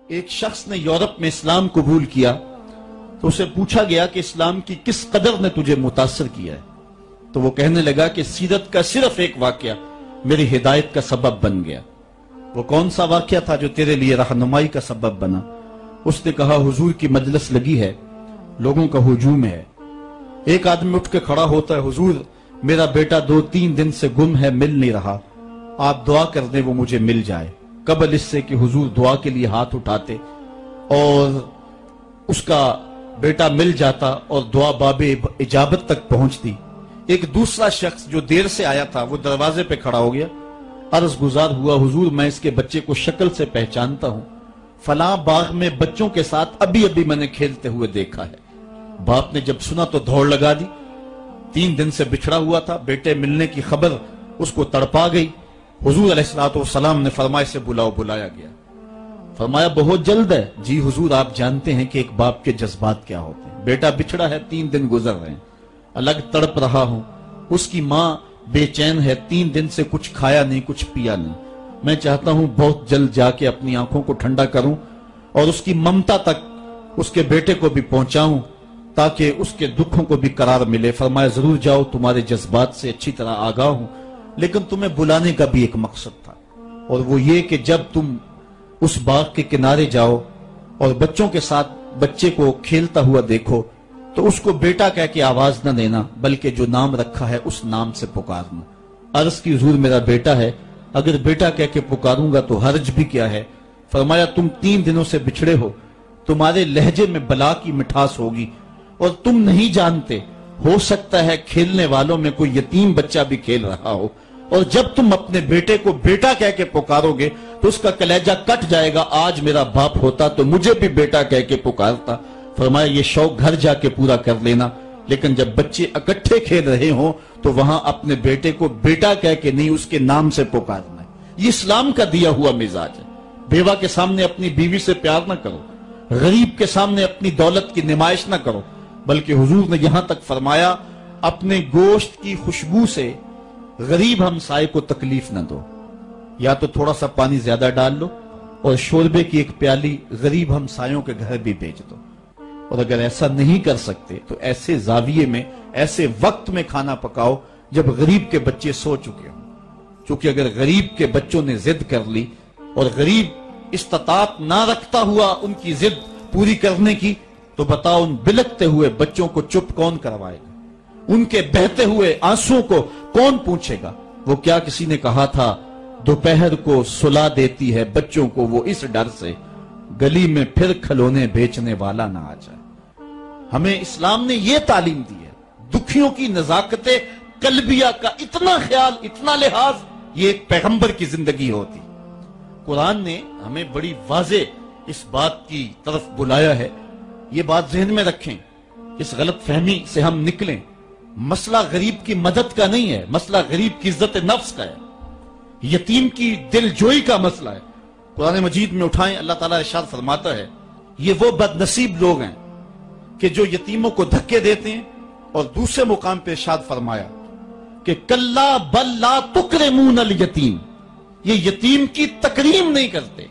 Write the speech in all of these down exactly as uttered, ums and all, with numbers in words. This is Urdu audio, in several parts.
ایک شخص نے یورپ میں اسلام قبول کیا تو اسے پوچھا گیا کہ اسلام کی کس قدر نے تجھے متاثر کیا ہے، تو وہ کہنے لگا کہ سیرت کا صرف ایک واقعہ میری ہدایت کا سبب بن گیا۔ وہ کون سا واقعہ تھا جو تیرے لیے رہنمائی کا سبب بنا؟ اس نے کہا حضور کی مجلس لگی ہے، لوگوں کا ہجوم ہے، ایک آدمی اٹھ کے کھڑا ہوتا ہے، حضور میرا بیٹا دو تین دن سے گم ہے، مل نہیں رہا، آپ دعا کر دیں وہ مجھے مل جائے۔ قبل اس سے کہ حضور دعا کے لیے ہاتھ اٹھاتے اور اس کا بیٹا مل جاتا اور دعا باب اجابت تک پہنچتی، ایک دوسرا شخص جو دیر سے آیا تھا وہ دروازے پہ کھڑا ہو گیا، عرض گزار ہوا حضور میں اس کے بچے کو شکل سے پہچانتا ہوں، فلاں باغ میں بچوں کے ساتھ ابھی ابھی میں نے کھیلتے ہوئے دیکھا ہے۔ باپ نے جب سنا تو دوڑ لگا دی، تین دن سے بچھڑا ہوا تھا، بیٹے ملنے کی خبر اس کو تڑپا گئی۔ حضور علیہ الصلوۃ والسلام نے فرمایا سے بلاؤ، بلایا گیا، فرمایا بہت جلد ہے؟ جی حضور آپ جانتے ہیں کہ ایک باپ کے جذبات کیا ہوتے ہیں، بیٹا بچھڑا ہے، تین دن گزر رہے ہیں، الگ تڑپ رہا ہوں، اس کی ماں بے چین ہے، تین دن سے کچھ کھایا نہیں کچھ پیا نہیں، میں چاہتا ہوں بہت جلد جا کے اپنی آنکھوں کو ٹھنڈا کروں اور اس کی ممتا تک اس کے بیٹے کو بھی پہنچاؤں تاکہ اس کے دکھوں کو بھی قرار ملے۔ فرمایا ضرور جاؤ، تمہارے جذبات سے اچھی طرح آگاہ ہوں، لیکن تمہیں بلانے کا بھی ایک مقصد تھا، اور وہ یہ کہ جب تم اس باغ کے کنارے جاؤ اور بچوں کے ساتھ بچے کو کھیلتا ہوا دیکھو تو اس کو بیٹا کہہ کے آواز نہ دینا، بلکہ جو نام رکھا ہے اس نام سے پکارنا۔ عرض کی حضور میرا بیٹا ہے، اگر بیٹا کہہ کے پکاروں گا تو حرج بھی کیا ہے؟ فرمایا تم تین دنوں سے بچھڑے ہو، تمہارے لہجے میں بلا کی مٹھاس ہوگی اور تم نہیں جانتے، ہو سکتا ہے کھیلنے والوں میں کوئی یتیم بچہ بھی کھیل رہا ہو، اور جب تم اپنے بیٹے کو بیٹا کہہ کے پکارو گے تو اس کا کلیجہ کٹ جائے گا، آج میرا باپ ہوتا تو مجھے بھی بیٹا کہہ کے پکارتا۔ فرمایا یہ شوق گھر جا کے پورا کر لینا، لیکن جب بچے اکٹھے کھیل رہے ہوں تو وہاں اپنے بیٹے کو بیٹا کہہ کے نہیں اس کے نام سے پکارنا ہے۔ یہ اسلام کا دیا ہوا مزاج ہے۔ بیوہ کے سامنے اپنی بیوی سے پیار نہ کرو، غریب کے سامنے اپنی دولت کی نمائش نہ کرو، بلکہ حضور نے یہاں تک فرمایا اپنے گوشت کی خوشبو سے غریب ہمسائے کو تکلیف نہ دو، یا تو تھوڑا سا پانی زیادہ ڈال لو اور شوربے کی ایک پیالی غریب ہمسایوں کے گھر بھی بیچ دو، اور اگر ایسا نہیں کر سکتے تو ایسے زاویے میں ایسے وقت میں کھانا پکاؤ جب غریب کے بچے سو چکے ہوں، چونکہ اگر غریب کے بچوں نے ضد کر لی اور غریب استطاعت نہ رکھتا ہوا ان کی ضد پوری کرنے کی تو بتاؤ ان بلکتے ہوئے بچوں کو چپ کون کروائے گا؟ ان کے بہتے ہوئے آنسوں کو کون پوچھے گا؟ وہ کیا کسی نے کہا تھا دوپہر کو سلا دیتی ہے بچوں کو وہ اس ڈر سے گلی میں پھر کھلونے بیچنے والا نہ آ جائے۔ ہمیں اسلام نے یہ تعلیم دی ہے، دکھیوں کی نزاکت قلبیہ کا اتنا خیال، اتنا لحاظ، یہ ایک پیغمبر کی زندگی ہوتی۔ قرآن نے ہمیں بڑی واضح اس بات کی طرف بلایا ہے، یہ بات ذہن میں رکھیں، اس غلط فہمی سے ہم نکلیں۔ مسئلہ غریب کی مدد کا نہیں ہے، مسئلہ غریب کی عزت نفس کا ہے، یتیم کی دل جوئی کا مسئلہ ہے۔ قرآن مجید میں اٹھائیں، اللہ تعالیٰ ارشاد فرماتا ہے یہ وہ بد نصیب لوگ ہیں کہ جو یتیموں کو دھکے دیتے ہیں، اور دوسرے مقام پہ ارشاد فرمایا کہ کلا بل لا تکرمون الیتیم، یہ یتیم کی تکریم نہیں کرتے۔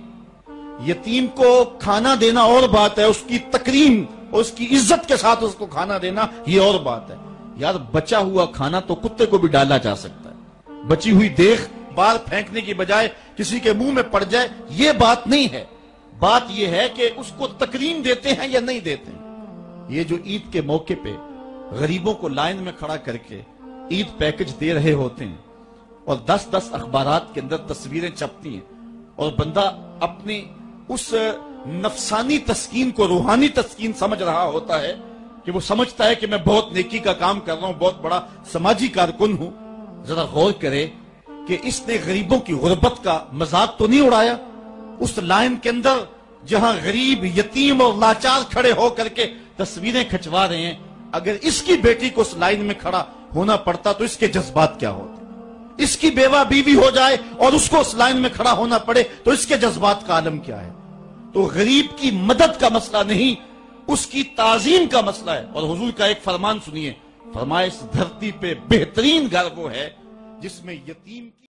یتیم کو کھانا دینا اور بات ہے، اس کی تکریم اور اس کی عزت کے ساتھ اس کو کھانا دینا یہ اور بات ہے۔ یار بچا ہوا کھانا تو کتے کو بھی ڈالا جا سکتا ہے، بچی ہوئی دیکھ بار پھینکنے کی بجائے کسی کے منہ میں پڑ جائے یہ بات نہیں ہے، بات یہ ہے کہ اس کو تکریم دیتے ہیں یا نہیں دیتے ہیں۔ یہ جو عید کے موقع پہ غریبوں کو لائن میں کھڑا کر کے عید پیکج دے رہے ہوتے ہیں اور دس دس اخبارات کے اندر تصویریں چھپتی ہیں اور بندہ اپنی اس نفسانی تسکین کو روحانی تسکین سمجھ رہا ہوتا ہے کہ وہ سمجھتا ہے کہ میں بہت نیکی کا کام کر رہا ہوں، بہت بڑا سماجی کارکن ہوں۔ ذرا غور کرے کہ اس نے غریبوں کی غربت کا مذاق تو نہیں اڑایا؟ اس لائن کے اندر جہاں غریب، یتیم اور لاچار کھڑے ہو کر کے تصویریں کھچوا رہے ہیں، اگر اس کی بیٹی کو اس لائن میں کھڑا ہونا پڑتا تو اس کے جذبات کیا ہوتے؟ اس کی بیوہ بیوی ہو جائے اور اس کو اس لائن میں کھڑا ہونا پڑے تو اس کے جذبات کا عالم کیا ہے؟ تو غریب کی مدد کا مسئلہ نہیں، اس کی تعظیم کا مسئلہ ہے۔ اور حضور کا ایک فرمان سنیے، فرمایا اس دھرتی پہ بہترین گھر وہ ہے جس میں یتیم